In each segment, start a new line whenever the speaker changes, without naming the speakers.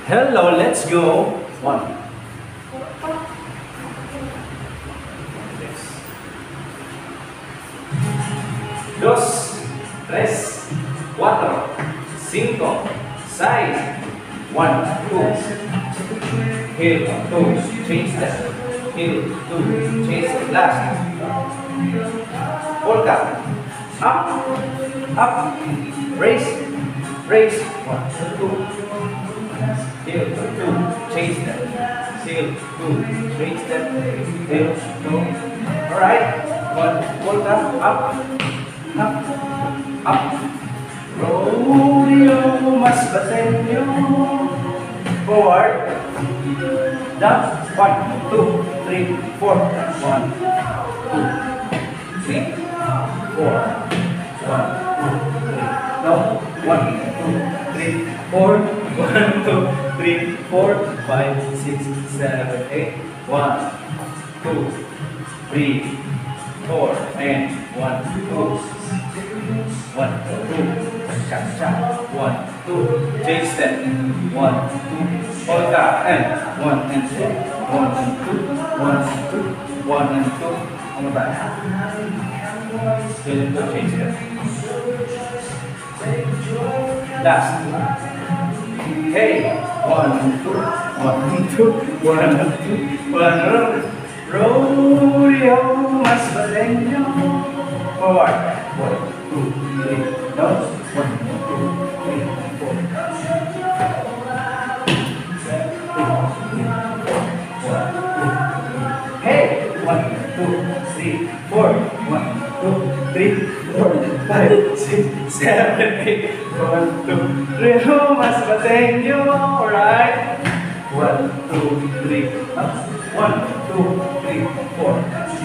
Hello, let's go. 1. Dos, tres, cuatro, cinco, seis. 1, 2. Heel, 2. Change step. Heel, 2. Change step. Last. Polka. Up, up. Raise, raise. 1, 2. Heel, 2. Change step. Heel, 2. Change step. Heel, 2. Alright. 1. Polka. Up, up, up. Rodeo, Masbateño. Forward. Down. 1, 2, 3, 4. 1, 2, 3, 4. 1, 2, 3. No. 1, 2, 3, 4. 1, 2, 3, 4, 5, 6, 7, 8. 1, 2, 3, 4. And 1, 2. 1, 2. Cha cha. 1, 2. Change step. 1, 2. Polka and 1 and 2. 1 and 2. 1 and 2. 1 and 2. On the back. Change step. Last. Hey. 1 and 2. 1 and 2. 1 and 2. 1 and 2. Rodeo, Masbateño. Forward. 1, 2, 3. No. 1, 2, 3, 4. Hey! 1, 2, 3, 4. 1, 2, 3, 4, 5, 6, 7, 8. 1, 2, 3. Masbateño. Alright. 1, 2, 3. 1, 2, 3, 4.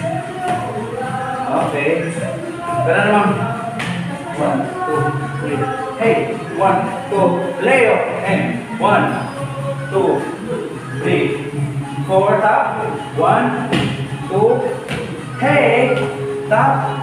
Okay. Ganun naman. 1, 2, 3. Hey! 1, 2. Leo. And 1, 2, 3, 4. Tap. 1, 2. Hey! Tap.